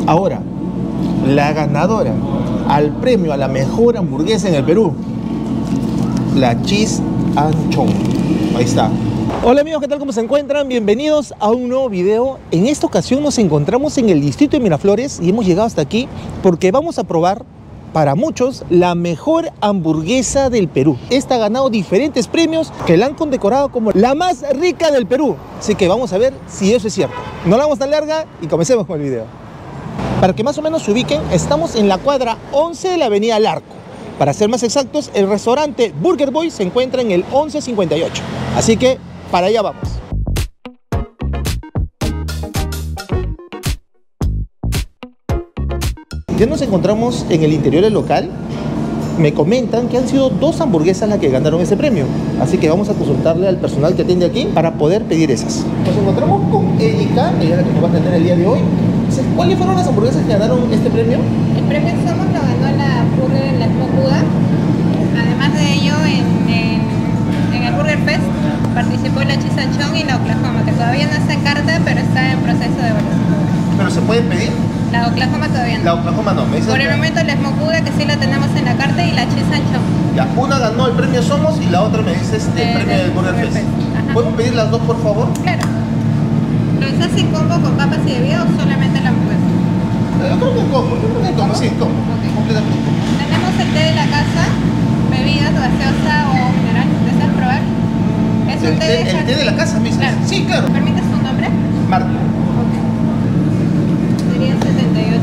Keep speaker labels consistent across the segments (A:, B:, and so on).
A: Ahora, la ganadora al premio a la mejor hamburguesa en el Perú, la Cheese Anchón. Ahí está. Hola amigos, ¿qué tal? ¿Cómo se encuentran? Bienvenidos a un nuevo video. En esta ocasión nos encontramos en el distrito de Miraflores y hemos llegado hasta aquí porque vamos a probar, para muchos, la mejor hamburguesa del Perú. Esta ha ganado diferentes premios que la han condecorado como la más rica del Perú. Así que vamos a ver si eso es cierto. No la vamos tan larga y comencemos con el video. Para que más o menos se ubiquen, estamos en la cuadra 11 de la avenida Larco. Para ser más exactos, el restaurante Burger Boy se encuentra en el 1158. Así que para allá vamos. Ya nos encontramos en el interior del local. Me comentan que han sido 2 hamburguesas las que ganaron ese premio. Así que vamos a consultarle al personal que atiende aquí para poder pedir esas. Nos encontramos con Erika, ella es la que nos va a atender el día de hoy. ¿Cuáles fueron las hamburguesas que ganaron este premio?
B: El premio Somos lo ganó la Burger en la Smoke. Además de ello, en el Burger Fest participó la Cheese Anchón y la Oklahoma, que todavía no está en carta, pero está en proceso de evaluación.
A: ¿Pero se puede pedir?
B: La Oklahoma todavía no.
A: La Oklahoma no.
B: Por el momento la Smoke, que sí la tenemos en la carta, y la Cheese Anchón.
A: Ya, una ganó el premio Somos y la otra me dices el premio del Burger Fest. ¿Podemos pedir las dos, por favor?
B: Claro. ¿Lo estás sin combo con papas y bebida o solamente la hamburguesa?
A: Yo creo que combo, sí, combo.
B: Okay.
A: Completamente.
B: Tenemos el té de la casa, bebidas, gaseosa o mineral. ¿Deseas probar? Es un té de
A: el té de la casa, me dices.
B: Claro.
A: Sí, claro.
B: ¿Me permites tu nombre?
A: Marta.
B: Ok. Serían 78.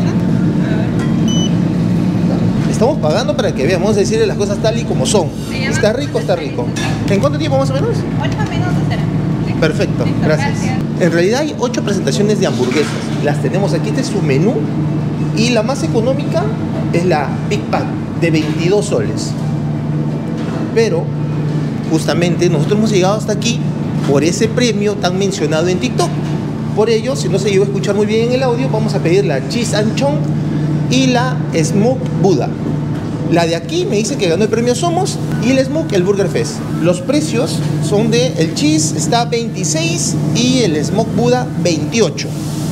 A: Estamos pagando para que veamos, decirle las cosas tal y como son. Está rico, está rico. ¿En cuánto tiempo más o menos?
B: 8 minutos será. ¿Sí?
A: Perfecto,
B: Listo,
A: gracias. En realidad hay 8 presentaciones de hamburguesas. Las tenemos aquí, este es su menú. Y la más económica es la Big Pack, de 22 soles. Pero, justamente, nosotros hemos llegado hasta aquí por ese premio tan mencionado en TikTok. Por ello, si no se llegó a escuchar muy bien en el audio, vamos a pedir la Cheese Anchón y la Smoke Buddha. La de aquí me dice que ganó el premio Somos y el Smoke el Burger Fest. Los precios son de el Cheese está 26 y el Smoke Buddha 28.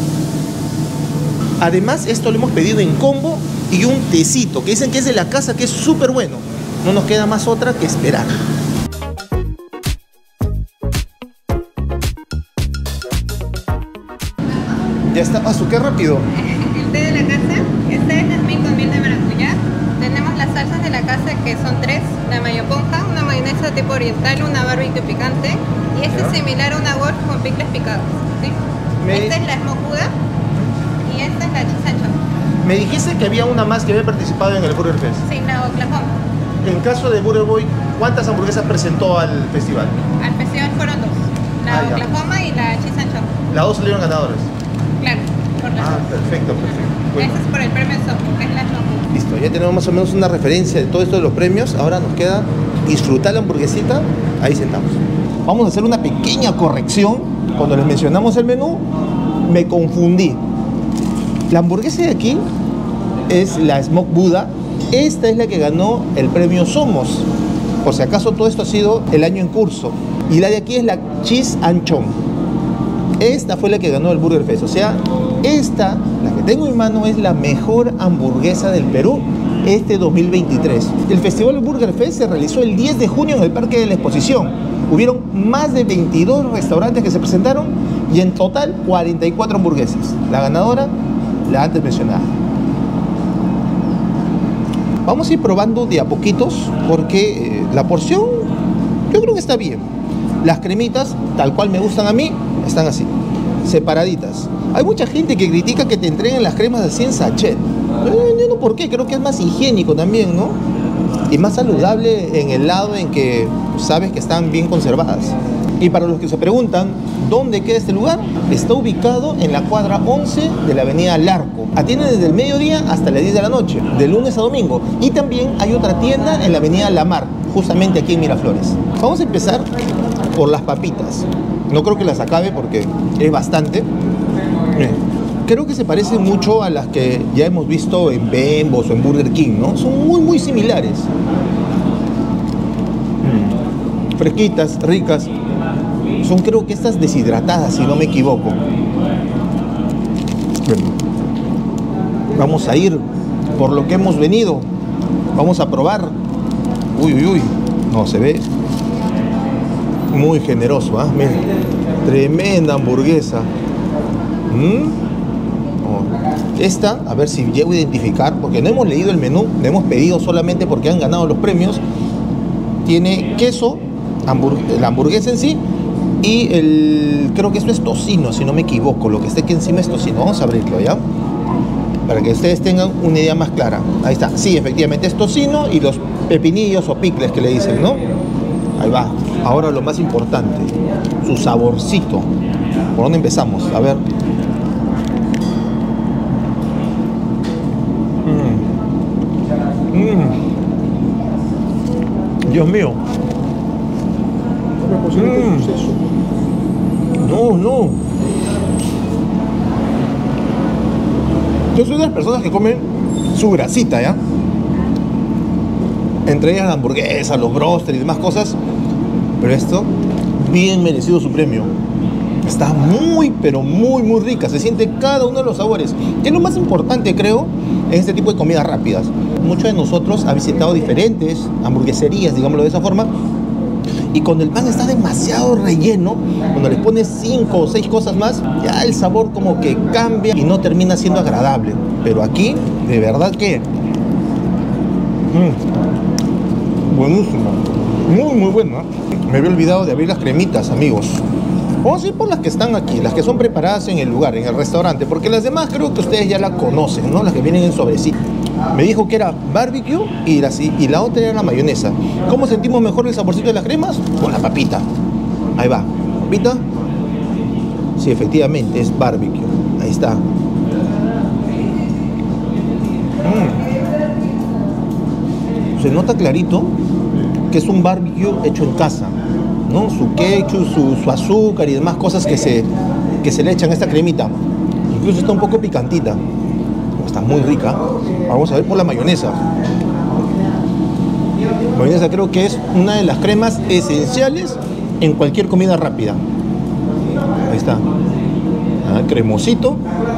A: Además, esto lo hemos pedido en combo y un tecito que dicen que es de la casa, que es súper bueno. No nos queda más otra que esperar. Ya está, qué rápido.
B: El té de la casa, este es jazmín con miel de maracuyá. Tenemos las salsas de la casa, que son 3, la mayo ponja, una mayonesa tipo oriental, una barbecue picante, y este es similar a una golf con picles picados, ¿sí? Esta es la Smoke Buddha y esta es la Cheese Anchón.
A: Me dijiste que había una más que había participado en el Burger Fest.
B: Sí, la Oklahoma.
A: En caso de Burger Boy, ¿cuántas hamburguesas presentó al festival?
B: Al festival fueron 2, la Oklahoma y la Cheese Anchón.
A: Las 2 salieron ganadoras.
B: Claro, por las dos.
A: Perfecto. Bueno.
B: Este es por el premio Soft, que es la Smoke.
A: Listo, ya tenemos más o menos una referencia de todo esto de los premios. Ahora nos queda disfrutar la hamburguesita. Ahí sentamos. Vamos a hacer una pequeña corrección. Cuando les mencionamos el menú, me confundí. La hamburguesa de aquí es la Smoke Buddha. Esta es la que ganó el premio Somos. Por si acaso, todo esto ha sido el año en curso. Y la de aquí es la Cheese Anchón. Esta fue la que ganó el Burger Fest. O sea, esta, la que tengo en mano, es la mejor hamburguesa del Perú este 2023. El Festival Burger Fest se realizó el 10 de junio en el Parque de la Exposición. Hubieron más de 22 restaurantes que se presentaron y en total 44 hamburguesas. La ganadora, la antes mencionada. Vamos a ir probando de a poquitos porque la porción yo creo que está bien. Las cremitas, tal cual me gustan a mí, están así, separaditas. Hay mucha gente que critica que te entreguen las cremas así en sachet. No entiendo por qué, creo que es más higiénico también, ¿no? Y más saludable en el lado en que sabes que están bien conservadas. Y para los que se preguntan dónde queda este lugar, está ubicado en la cuadra 11 de la avenida Larco. Atiende desde el mediodía hasta las 10 de la noche, de lunes a domingo. Y también hay otra tienda en la avenida La Mar, justamente aquí en Miraflores. Vamos a empezar por las papitas. No creo que las acabe porque es bastante. Creo que se parecen mucho a las que ya hemos visto en Bembos o en Burger King, ¿no? Son muy similares. Fresquitas, ricas. Son, creo que estas deshidratadas, si no me equivoco. Vamos a ir por lo que hemos venido. Vamos a probar. Uy, uy, uy. No, se ve muy generoso, ¿ah? Miren, tremenda hamburguesa. Esta, a ver si llego a identificar, porque no hemos leído el menú, le hemos pedido solamente porque han ganado los premios. Tiene queso, la hamburguesa en sí, y creo que esto es tocino, si no me equivoco. Lo que esté aquí encima es tocino. Vamos a abrirlo, ¿ya? Para que ustedes tengan una idea más clara. Ahí está, sí, efectivamente es tocino y los pepinillos o picles que le dicen, ¿no? Ahí va. Ahora lo más importante, su saborcito. ¿Por dónde empezamos? A ver. Dios mío. No, no. Yo soy de las personas que comen su grasita, ¿ya? Entre ellas la hamburguesa, los bróster y demás cosas. Pero esto, bien merecido su premio. Está muy, pero muy, muy rica. Se siente cada uno de los sabores. Que es lo más importante, creo, en este tipo de comidas rápidas. Muchos de nosotros han visitado diferentes hamburgueserías, digámoslo de esa forma, y cuando el pan está demasiado relleno, cuando le pones 5 o 6 cosas más, ya el sabor como que cambia y no termina siendo agradable. Pero aquí, de verdad que buenísimo, muy muy buena. Me había olvidado de abrir las cremitas, amigos. Vamos a ir por las que están aquí, las que son preparadas en el lugar, en el restaurante, porque las demás creo que ustedes ya la conocen, ¿no? Las que vienen en sobrecito. Me dijo que era barbecue y la otra era la mayonesa. ¿Cómo sentimos mejor el saborcito de las cremas? Con la papita. Ahí va. ¿Papita? Sí, efectivamente, es barbecue. Ahí está. Se nota clarito que es un barbecue hecho en casa, ¿no? Su ketchup, su azúcar y demás cosas que se le echan a esta cremita. Incluso está un poco picantita. Está muy rica. Vamos a ver por la mayonesa. La mayonesa creo que es una de las cremas esenciales en cualquier comida rápida. Ahí está. Cremosito.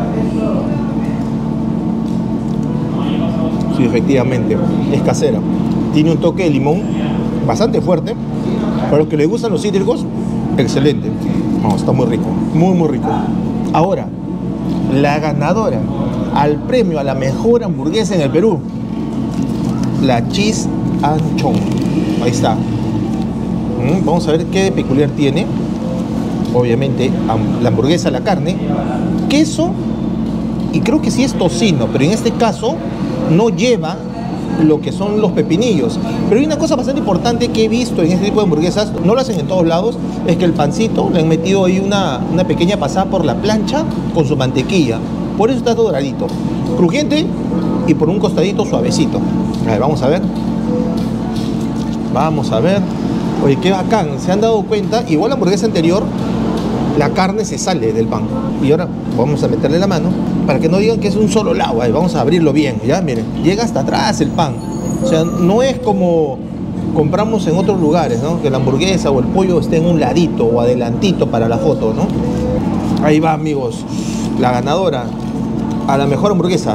A: Sí, efectivamente, es casera. Tiene un toque de limón bastante fuerte. Para los que les gustan los cítricos, excelente. No, está muy rico, muy muy rico. Ahora, la ganadora al premio a la mejor hamburguesa en el Perú, la Cheese Anchon. Ahí está. Vamos a ver qué de peculiar tiene. Obviamente la hamburguesa, la carne, queso y creo que sí es tocino, pero en este caso no lleva lo que son los pepinillos. Pero hay una cosa bastante importante que he visto en este tipo de hamburguesas, no lo hacen en todos lados, es que el pancito le han metido ahí una pequeña pasada por la plancha con su mantequilla. Por eso está doradito, crujiente y por un costadito suavecito. A ver, vamos a ver. Vamos a ver. Oye, qué bacán, se han dado cuenta, igual la hamburguesa anterior, la carne se sale del pan. Y ahora vamos a meterle la mano para que no digan que es un solo lado. Ahí vamos a abrirlo bien, ya, miren, llega hasta atrás el pan. O sea, no es como compramos en otros lugares, ¿no? Que la hamburguesa o el pollo esté en un ladito o adelantito para la foto, ¿no? Ahí va, amigos, la ganadora a la mejor hamburguesa.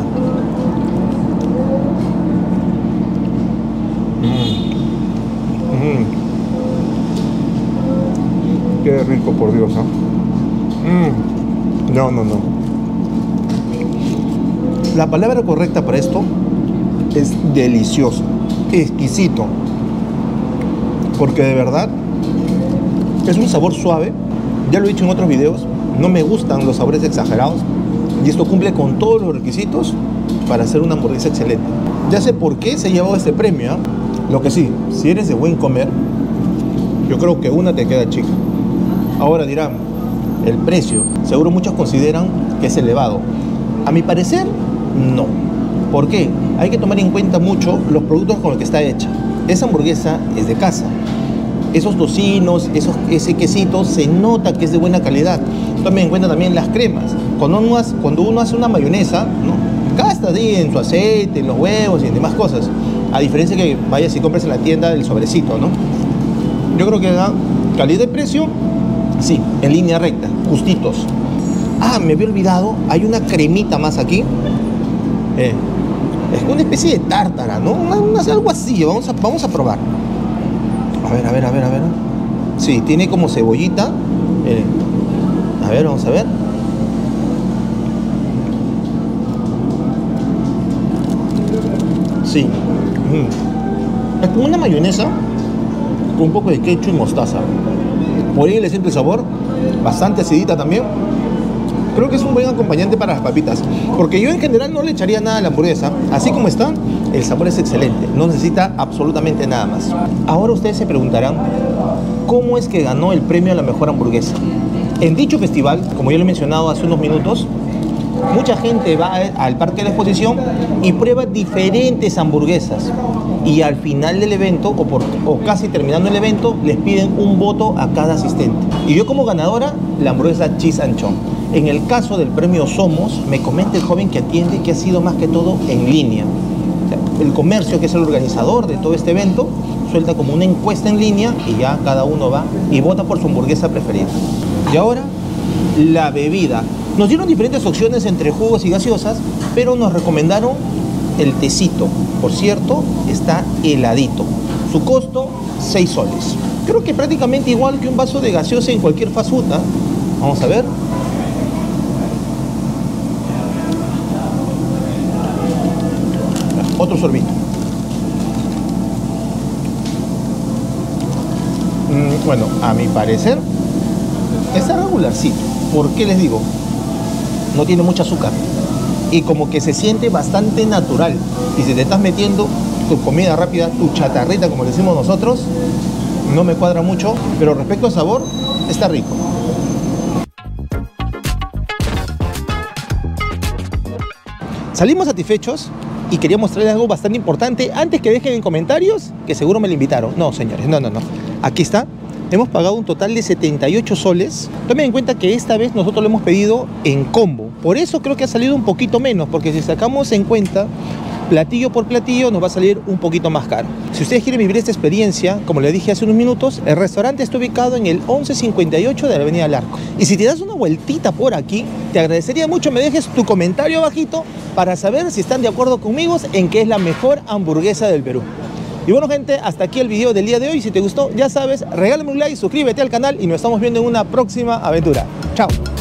A: Qué rico, por Dios, ¿eh? No, no, no. La palabra correcta para esto es delicioso, exquisito. Porque de verdad es un sabor suave. Ya lo he dicho en otros videos, no me gustan los sabores exagerados. Y esto cumple con todos los requisitos para hacer una hamburguesa excelente. Ya sé por qué se llevó este premio, ¿eh? Lo que sí, si eres de buen comer, yo creo que una te queda chica. Ahora dirán, el precio, seguro muchos consideran que es elevado. A mi parecer, no. ¿Por qué? Hay que tomar en cuenta mucho los productos con los que está hecha. Esa hamburguesa es de casa. Esos tocinos, ese quesito, se nota que es de buena calidad. Tomen en cuenta también las cremas. Cuando uno hace una mayonesa, ¿no? Gasta ahí en su aceite, en los huevos y en demás cosas. A diferencia que vayas y compres en la tienda el sobrecito, ¿no? Yo creo que da calidad de precio, sí, en línea recta, justitos. Ah, me había olvidado, hay una cremita más aquí. Es una especie de tártara, ¿no? Algo así, vamos a probar. A ver. Sí, tiene como cebollita. A ver, vamos a ver. Sí. Es como una mayonesa con un poco de ketchup y mostaza. Por ahí le siento el sabor. Bastante acidita también. Creo que es un buen acompañante para las papitas, porque yo en general no le echaría nada a la hamburguesa. Así como está, el sabor es excelente, no necesita absolutamente nada más. Ahora ustedes se preguntarán, ¿cómo es que ganó el premio a la mejor hamburguesa? En dicho festival, como yo lo he mencionado hace unos minutos, mucha gente va al parque de la exposición y prueba diferentes hamburguesas. Y al final del evento, o casi terminando el evento, les piden un voto a cada asistente. Y yo como ganadora, la hamburguesa Cheese Anchón. En el caso del premio Somos, me comenta el joven que atiende que ha sido más que todo en línea. O sea, el comercio, que es el organizador de todo este evento, suelta como una encuesta en línea y ya cada uno va y vota por su hamburguesa preferida. Y ahora, la bebida. Nos dieron diferentes opciones entre jugos y gaseosas, pero nos recomendaron el tecito. Por cierto, está heladito. Su costo, 6 soles. Creo que prácticamente igual que un vaso de gaseosa en cualquier fast food, ¿eh? Vamos a ver. Otro sorbito. Bueno, a mi parecer está regularcito. ¿Por qué les digo? No tiene mucho azúcar y como que se siente bastante natural. Y si te estás metiendo tu comida rápida, tu chatarrita, como decimos nosotros, no me cuadra mucho, pero respecto al sabor, está rico. Salimos satisfechos y quería mostrarles algo bastante importante antes que dejen en comentarios que seguro me lo invitaron. No, señores, no. Aquí está. Hemos pagado un total de 78 soles. Tomen en cuenta que esta vez nosotros lo hemos pedido en combo. Por eso creo que ha salido un poquito menos, porque si sacamos en cuenta platillo por platillo nos va a salir un poquito más caro. Si ustedes quieren vivir esta experiencia, como les dije hace unos minutos, el restaurante está ubicado en el 1158 de la avenida Larco. Y si te das una vueltita por aquí, te agradecería mucho me dejes tu comentario abajito para saber si están de acuerdo conmigo en que es la mejor hamburguesa del Perú. Y bueno, gente, hasta aquí el video del día de hoy. Si te gustó, ya sabes, regálame un like, suscríbete al canal y nos estamos viendo en una próxima aventura. Chao.